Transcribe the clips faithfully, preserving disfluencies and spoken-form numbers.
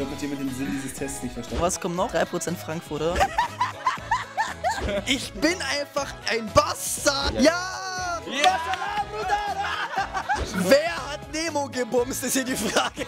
glaube, hat jemand den Sinn dieses Tests nicht verstanden. Was kommt noch? drei Prozent Frankfurter. Ich bin einfach ein Bastard! Ja! Ja! ja. Wer hat Nemo gebumst, ist hier die Frage.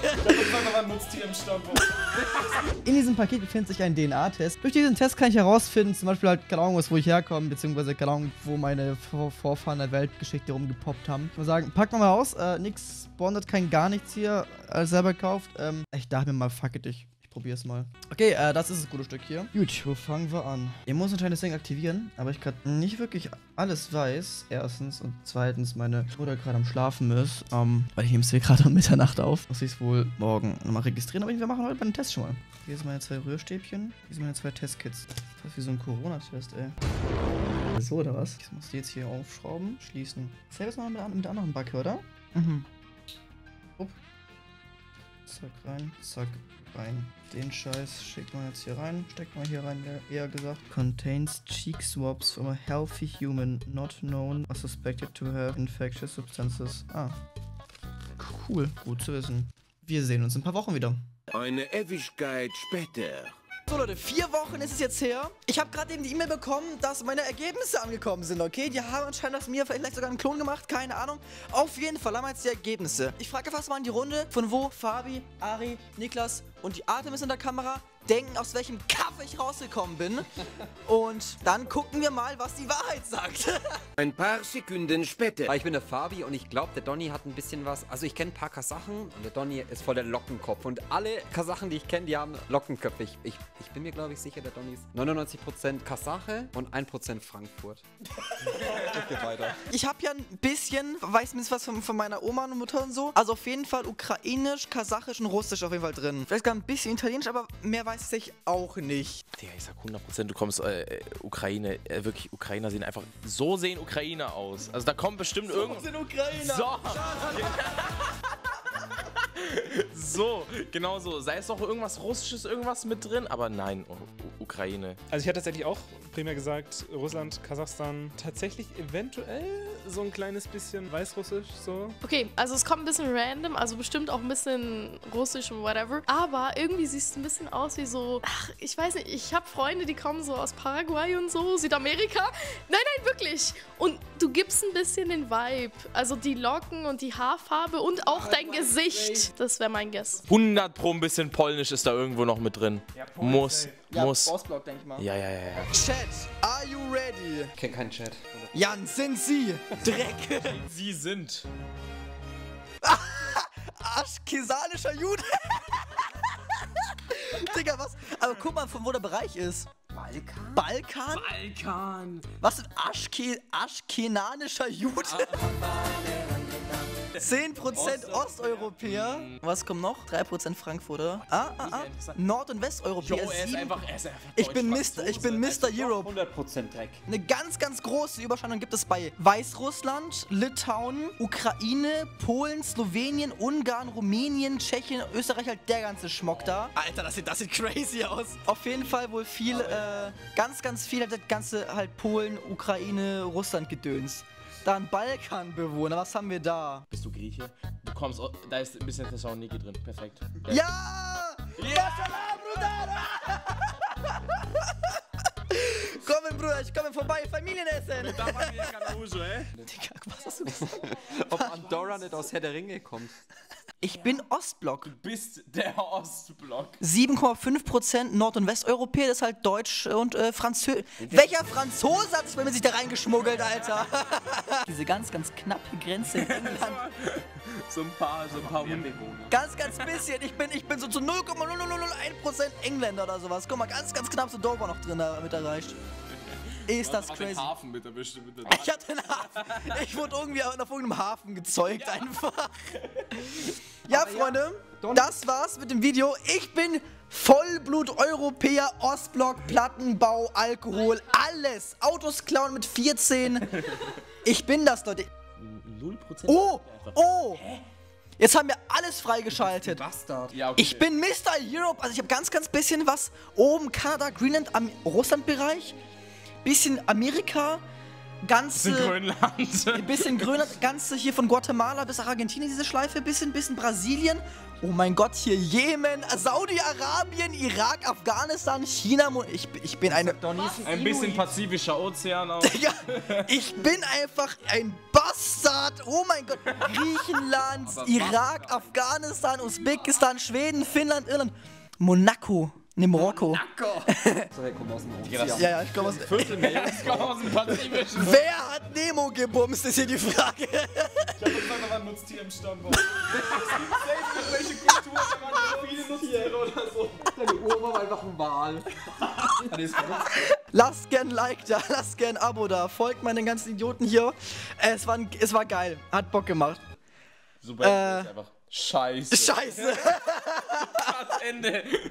In diesem Paket befindet sich ein D N A-Test. Durch diesen Test kann ich herausfinden, zum Beispiel halt, keine Ahnung, wo ich herkomme, beziehungsweise, keine Ahnung, wo meine Vor Vorfahren der Weltgeschichte rumgepoppt haben. Ich muss sagen, packen wir mal aus, äh, nix spawnt, kein gar nichts hier, alles selber gekauft. Ähm, ich dachte mir mal, fuck it, ich. Probier's mal. Okay, äh, das ist das gute Stück hier. Gut, wo fangen wir an? Ihr muss anscheinend das Ding aktivieren, aber ich gerade nicht wirklich alles weiß. Erstens und zweitens, meine Mutter gerade am Schlafen ist. Ähm, weil ich nehme es hier gerade um Mitternacht auf. Muss ich es wohl morgen nochmal registrieren, aber wir machen heute mal einen Test schon mal. Hier sind meine zwei Rührstäbchen. Hier sind meine zwei Testkits. Fast wie so ein Corona-Test, ey. So, oder was? Ich muss die jetzt hier aufschrauben, schließen. Selbst mal mit, mit der anderen Backe, oder? Mhm. Upp. Zack, rein. Zack, rein. Den Scheiß schickt man jetzt hier rein, steckt man hier rein, eher gesagt. Contains cheek swabs from a healthy human not known or suspected to have infectious substances. Ah. Cool, gut zu wissen. Wir sehen uns in ein paar Wochen wieder. Eine Ewigkeit später. So Leute, vier Wochen ist es jetzt her. Ich habe gerade eben die E-Mail bekommen, dass meine Ergebnisse angekommen sind, okay? Die haben anscheinend aus mir vielleicht sogar einen Klon gemacht, keine Ahnung. Auf jeden Fall haben wir jetzt die Ergebnisse. Ich frage fast mal in die Runde, von wo Fabi, Ari, Niklas und die Artemis in der Kamera denken, aus welchem Kaff ich rausgekommen bin. Und dann gucken wir mal, was die Wahrheit sagt. Ein paar Sekunden später. Ich bin der Fabi und ich glaube, der Donny hat ein bisschen was. Also ich kenne ein paar Kasachen und der Donny ist voll der Lockenkopf. Und alle Kasachen, die ich kenne, die haben Lockenköpfe. Ich, ich, ich bin mir, glaube ich, sicher, der Donny ist neunundneunzig Prozent Kasache und ein Prozent Frankfurt. Ich geh weiter. Ich habe ja ein bisschen, weiß mindestens was von, von meiner Oma und Mutter und so. Also auf jeden Fall ukrainisch, kasachisch und russisch auf jeden Fall drin. Vielleicht gar ein bisschen italienisch, aber mehr weiß ich auch nicht. Digga, ich sag hundert Prozent, du kommst äh, Ukraine. Äh, wirklich, Ukrainer sehen einfach, so sehen Ukrainer aus. Also da kommt bestimmt so irgend... sind Ukrainer. So. So, genau so. Sei es doch irgendwas Russisches, irgendwas mit drin, aber nein, U Ukraine. Also ich hatte tatsächlich auch primär gesagt, Russland, Kasachstan, tatsächlich eventuell so ein kleines bisschen Weißrussisch, so. Okay, also es kommt ein bisschen random, also bestimmt auch ein bisschen Russisch und whatever, aber irgendwie sieht es ein bisschen aus wie so, ach, ich weiß nicht, ich habe Freunde, die kommen so aus Paraguay und so, Südamerika. Nein, nein, wirklich. Und du gibst ein bisschen den Vibe, also die Locken und die Haarfarbe und auch dein Gesicht. Das wäre mein Guess. hundert Pro ein bisschen Polnisch ist da irgendwo noch mit drin. Ja, muss, ja, muss. Ostblock, denke ich mal. Ja, ja, ja, ja. Chat, are you ready? Ich kenne keinen Chat. Jan, sind Sie? Dreck. Sie sind. Aschkesanischer Jude. Digga, was? Aber guck mal, von wo der Bereich ist. Balkan? Balkan? Balkan. Was ist Aschke Aschkenanischer Jude? zehn Prozent Osteuropäer. Was kommt noch? drei Prozent Frankfurter. Ah, ah, ah. Nord- und Westeuropäer. Jo, er ist einfach, er ist einfach ich bin Mister Ich bin Mister Europe. hundert Prozent Dreck. Eine ganz, ganz große Überschneidung gibt es bei Weißrussland, Litauen, Ukraine, Polen, Slowenien, Ungarn, Rumänien, Tschechien, Österreich, halt der ganze Schmock da. Alter, das sieht, das sieht crazy aus. Auf jeden Fall wohl viel, äh, ganz, ganz viel halt das ganze halt Polen, Ukraine, Russland gedöns. Dann Balkanbewohner, was haben wir da? Bist du Grieche? Du kommst, da ist ein bisschen Thessaloniki drin. Perfekt. Ja! Ja! Ja! Bruder! Komm, Bruder, ich komme vorbei, Familienessen! Digga, was hast du gesagt? Ob Andorra nicht aus Herr der Ringe kommt. Ich bin Ostblock. Du bist der Ostblock. sieben Komma fünf Prozent Nord- und Westeuropäer, das ist halt Deutsch und äh, Französisch. Welcher Franzose hat sich bei mir sich da reingeschmuggelt, Alter? Diese ganz, ganz knappe Grenze in England. So ein paar, so ein paar Hunde. Ganz, ganz bisschen. Ich bin, ich bin so zu null Komma null null null eins Prozent Engländer oder sowas. Guck mal, ganz, ganz knapp so Dover noch drin damit erreicht. Ist das crazy. Hafen mit erwischt, mit der ich hatte einen Hafen. Ich wurde irgendwie auf irgendeinem Hafen gezeugt, ja. Einfach. Ja, aber Freunde, ja, das war's mit dem Video. Ich bin Vollblut-Europäer, Ostblock, Plattenbau, Alkohol, alles. Autos klauen mit vierzehn. Ich bin das, Leute. null Prozent. Oh, oh. Hä? Jetzt haben wir alles freigeschaltet. Bastard. Ja, okay. Ich bin Mister Europe. Also ich habe ganz, ganz bisschen was. Oben Kanada, Greenland, am Russland-Bereich. Bisschen Amerika, ganze... Das ist Grönland. Ein bisschen Grönland, ganze hier von Guatemala bis nach Argentinien, diese Schleife, bisschen, bisschen Brasilien. Oh mein Gott, hier Jemen, Saudi-Arabien, Irak, Afghanistan, China. Mo- Ich, ich bin eine... Ein bisschen Pazifischer Ozean auch. Ja, ich bin einfach ein Bastard. Oh mein Gott. Griechenland, Irak, Afghanistan, Usbekistan, Schweden, Finnland, Irland, Monaco. Ne, Marokko. So, wir kommen aus dem Ozean. Ja, ja, ich komme aus... Viertelmeer. Ich komme aus dem Pazifischen. Wer hat Nemo gebumst, ist hier die Frage. Ich hab gesagt, da war ein Nutztier im Stammbaum. Es gibt safe irgendwelche Kulturen, da waren viele Nutztiere oder so. Deine Oma war einfach ein Wal. Lasst gern ein Like da, lasst gern ein Abo da. Folgt meinen ganzen Idioten hier. Es war, es war geil. Hat Bock gemacht. Super, Äh, einfach scheiße. Scheiße. Ende.